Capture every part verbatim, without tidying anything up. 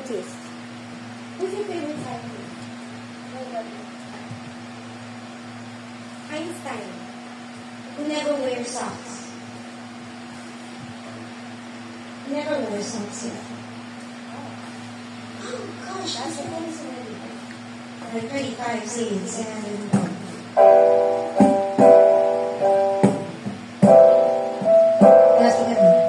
scientist. Who's your favorite scientist? Einstein, who never wears socks. He never wears socks yet. Oh gosh, that's what it is already. Like thirty-five seeds and that's what happened.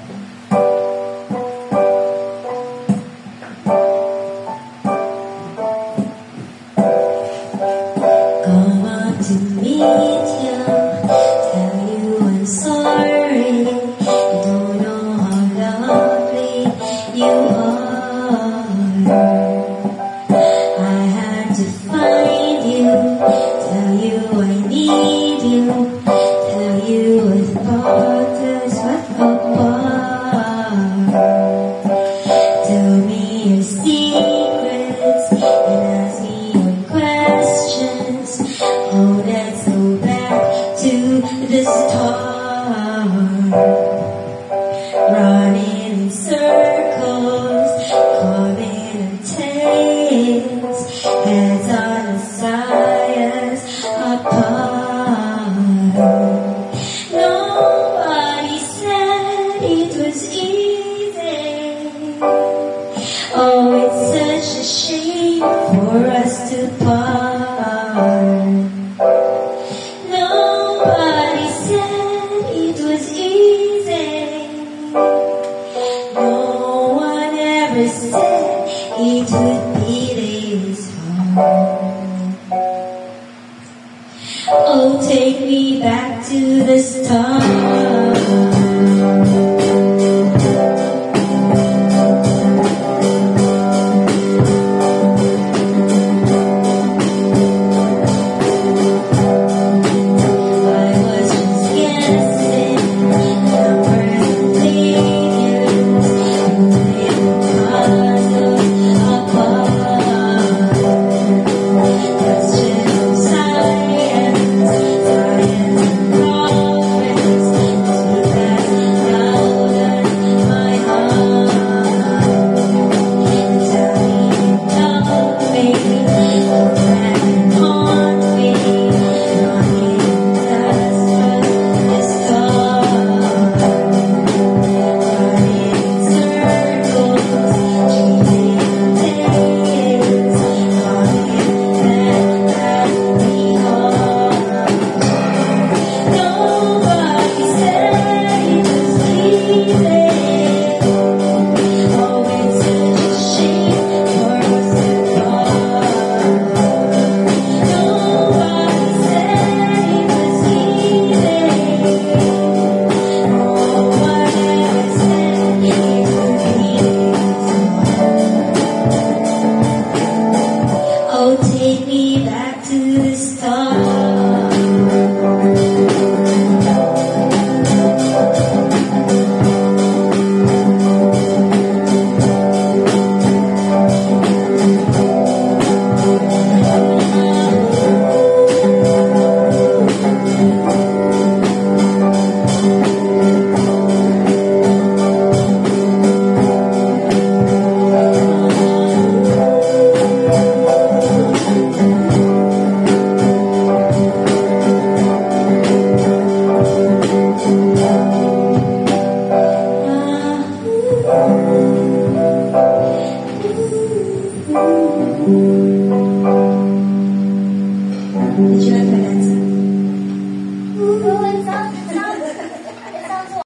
Come on to meet you, tell you I'm sorry. You don't know how lovely you are. I had to find you, tell you I need you, tell you with bottles what apart. Tell me your secrets and ask me your questions. Oh, let's go back to the start. Running in circles, calling in tales, heads on the sides apart. Nobody said it was easy. Oh, it's such a shame for us to part. Nobody said it was easy. No one ever said it would be this hard. Oh, take me back to the start. Take me back to the start. Did you like my dance?